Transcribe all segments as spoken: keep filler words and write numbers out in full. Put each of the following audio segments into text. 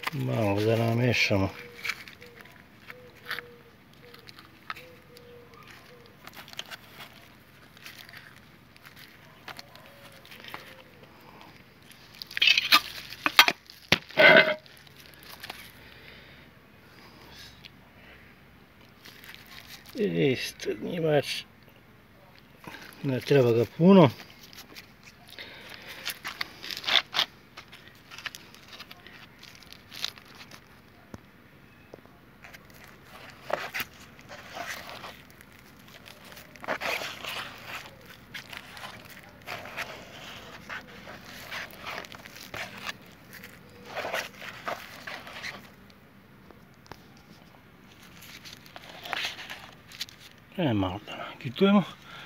Malo da namešamo. Isto njivač, ne treba ga puno. E, malo da nakitujemo.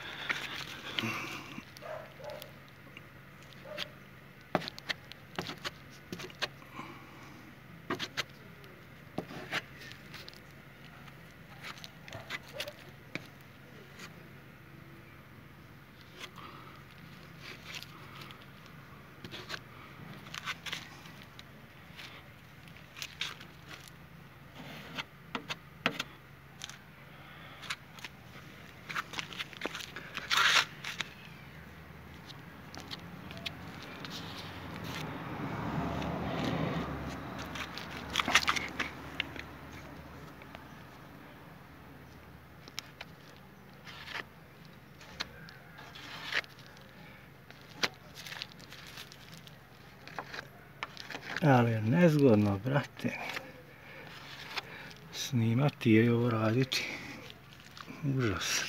Ali je nezgodno, brate, snimati i ovo raditi, užas.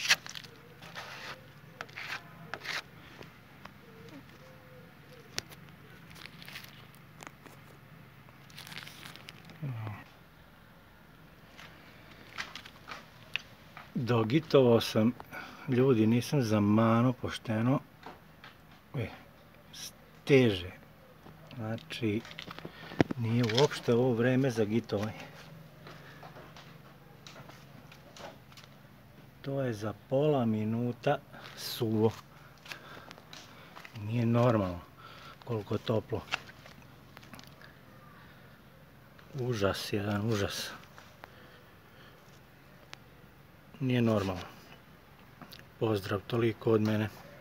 Dogitovao sam, ljudi, nisam zamano pošteno, e, steže. Znači, nije uopšte ovo vreme za gitovanje. To je za pola minuta suvo. Nije normalno koliko je toplo. Užas, jedan užas. Nije normalno. Pozdrav, toliko od mene.